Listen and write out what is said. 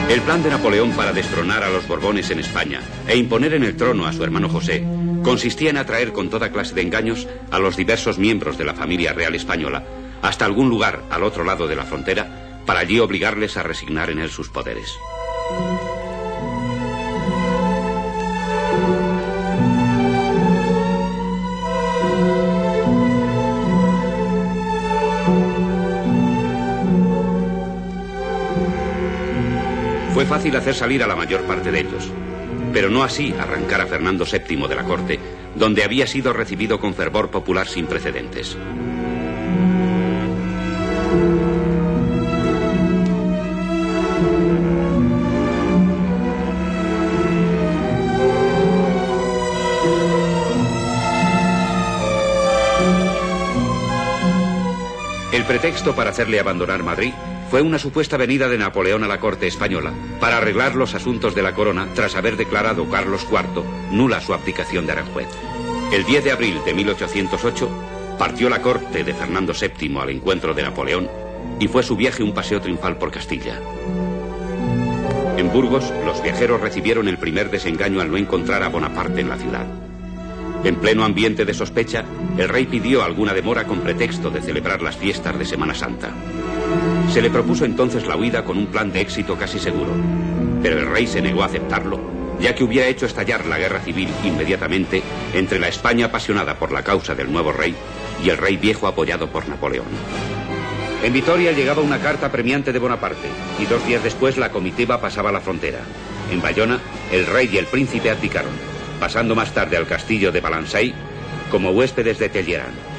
El plan de Napoleón para destronar a los Borbones en España e imponer en el trono a su hermano José consistía en atraer con toda clase de engaños a los diversos miembros de la familia real española hasta algún lugar al otro lado de la frontera para allí obligarles a resignar en él sus poderes. Fue fácil hacer salir a la mayor parte de ellos, pero no así arrancar a Fernando VII de la corte, donde había sido recibido con fervor popular sin precedentes. El pretexto para hacerle abandonar Madrid fue una supuesta venida de Napoleón a la corte española para arreglar los asuntos de la corona tras haber declarado Carlos IV nula su abdicación de Aranjuez. El 10 de abril de 1808 partió la corte de Fernando VII al encuentro de Napoleón y fue su viaje un paseo triunfal por Castilla. En Burgos, los viajeros recibieron el primer desengaño al no encontrar a Bonaparte en la ciudad. En pleno ambiente de sospecha, el rey pidió alguna demora con pretexto de celebrar las fiestas de Semana Santa. Se le propuso entonces la huida con un plan de éxito casi seguro, pero el rey se negó a aceptarlo, ya que hubiera hecho estallar la guerra civil inmediatamente entre la España apasionada por la causa del nuevo rey y el rey viejo apoyado por Napoleón. En Vitoria llegaba una carta premiante de Bonaparte y 2 días después la comitiva pasaba la frontera. En Bayona, el rey y el príncipe abdicaron, pasando más tarde al castillo de Balansey como huéspedes de Talleyrand.